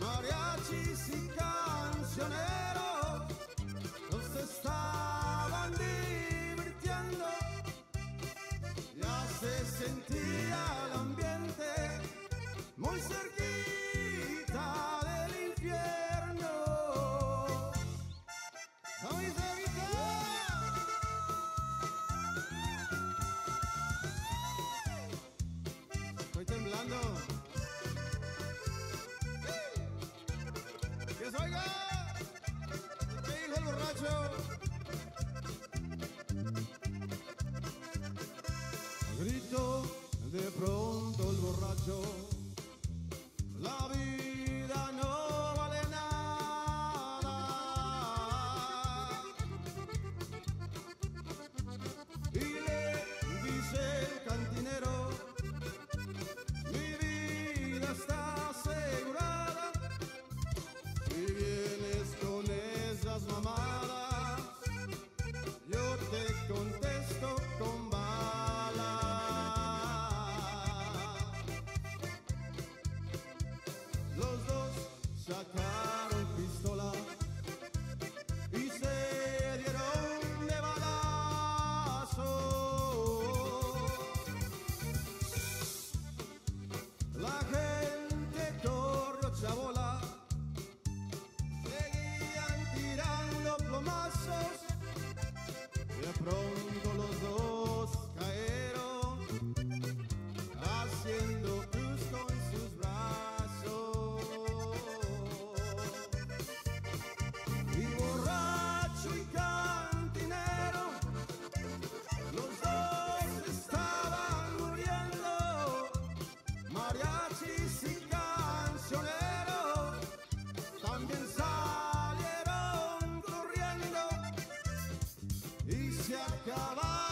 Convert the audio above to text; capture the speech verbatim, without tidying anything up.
mariachis y cancioneros, los estaban divirtiendo. Ya se sentía el ambiente muy cerquita del infierno. ¡Ay, Sevita! Estoy temblando. ¡Que se oiga! ¿Qué dijo el borracho? Gritó de pronto el borracho: la vida no vale nada. Y le dice el cantinero: mi vida está asegurada. Si vienes con esas mamadas, yo te contesto con balas. Los dos sacaron pistola y se dieron de balazo. La gente corrió chabola, seguían tirando plomazos. De pronto los dos cayeron, haciendo cruz con sus brazos. Y borracho y cantinero, los dos estaban muriendo. Mariachis y cancioneros también salieron corriendo y se acabaron.